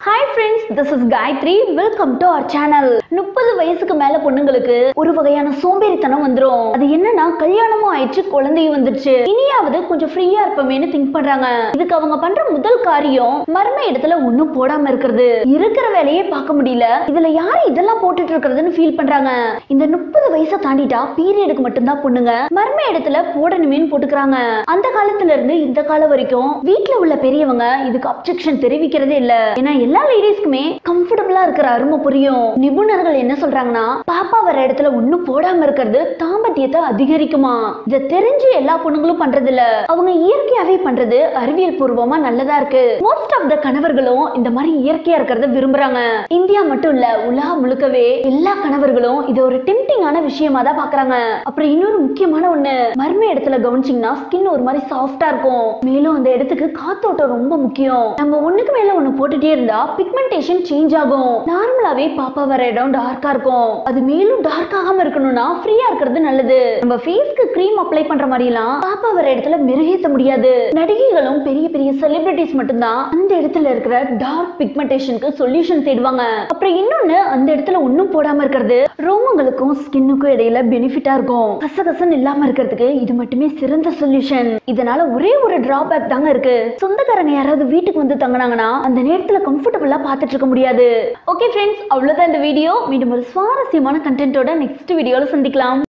Hi friends, this is Gayatri. Welcome to our channel. 30 வயசுக்கு மேல பொண்ணுங்களுக்கு ஒரு வகையான சோம்பேறித்தனம் வந்துரும். அது என்னன்னா கல்யாணமும் ஆயிடுச்சு, குழந்தையும் வந்துருச்சு. இனியாவது கொஞ்சம் ஃப்ரீயா இருப்பமேன்னு திங்க் பண்றாங்க. இதுக்கு அவங்க பண்ற முதல் காரியம் மர்ம இடத்துல ஒண்ணும் போடாம இருக்கிறது. இருக்கிற வேலையே பார்க்க முடியல. இதுல யாரு இதெல்லாம் போட்டுட்டு இருக்கிறதுன்னு ஃபீல் பண்றாங்க. இந்த 30 வயசை தாண்டிட்டா பீரியடுக்கு மட்டும்தான் பொண்ணுங்க மர்ம இடத்துல போடணுமேன்னு போட்டுக்கிறாங்க. அந்த காலத்துல இருந்து இந்த காலம் வரைக்கும் வீட்டுல உள்ள பெரியவங்க இதுக்கு அப்செக்ஷன் தெரிவிக்கிறதே இல்ல. ஏன்னா எல்லா லேடிஸ்க்குமே கம்ஃபர்டபிளா இருக்கிற அருமை புரியும். நிபுணர்கள் என்ன சொல்றாங்கன்னா, பாப்பா வர இடத்துல ஒண்ணும் போடாம இருக்கிறது தாம்பத்தியத்தை அதிகரிக்குமா. இத தெரிஞ்சு எல்லா பொண்ணுங்களும் பண்றது இல்ல. அவங்க இயற்கையாவே பண்றது அறிவியல் பூர்வமா நல்லதா இருக்கு. மோஸ்ட் ஆஃப் த கணவர்களும் இந்த மாதிரி இயற்கையா இருக்கிறத விரும்புறாங்க. இந்தியா மட்டும் இல்ல, உலகம் முழுக்கவே எல்லா கணவர்களும் இது ஒரு டெம்டிங்கான விஷயமா தான் பாக்குறாங்க. அப்புறம் இன்னொரு முக்கியமான ஒண்ணு, மர்ம இடத்துல கவனிச்சீங்கன்னா ஸ்கின் ஒரு மாதிரி சாஃப்டா இருக்கும். மேலும் அந்த இடத்துக்கு காத்தோட்டம் ரொம்ப முக்கியம். நம்ம ஒண்ணுக்கு மேல ஒண்ணு போட்டுட்டே இருந்தா பிக்மெண்டேஷன் சேஞ்ச் ஆகும். நார்மலாவே பாப்பா வர இடம் டார்க்கா இருக்கும். அது மேலும் டார்க் ஆகாம இருக்கணும்னா ஃப்ரீயா இருக்கிறது நல்லது. நம்ம ஃபேஸ்க்கு கிரீம் அப்ளை பண்ற மாதிரி எல்லாம் பாப்பா வர இடத்துல மெருகேத்த முடியாது. நடிகைகளும் பெரிய பெரிய செலிபிரிட்டிஸ் மட்டும்தான் அந்த இடத்துல இருக்கிற டார்க் பிக்மெண்டேஷனுக்கு சொல்யூஷன் தேடுவாங்க. அப்புறம் இன்னொன்னு, அந்த இடத்துல ஒண்ணும் போடாம இருக்கிறது ரோமங்களுக்கும் ஸ்கின்னுக்கும் இடையில பெனிஃபிட்டா இருக்கும். கசகசன்னு இல்லாம இருக்கிறதுக்கு இது மட்டுமே சிறந்த சொல்யூஷன். இதனால ஒரே ஒரு டிராபேக் தாங்க இருக்கு. சொந்தக்காரங்க யாராவது வீட்டுக்கு வந்து தங்கினாங்கன்னா அந்த நேரத்துல கம்ஃபர்டபிளா பார்த்துட்டு இருக்க முடியாது. ஓகே ஃப்ரெண்ட்ஸ், அவ்வளவுதான் இந்த வீடியோ. மீண்டும் ஒரு சுவாரஸ்யமான கண்டென்ட்டோட நெக்ஸ்ட் வீடியோல சந்திக்கலாம்.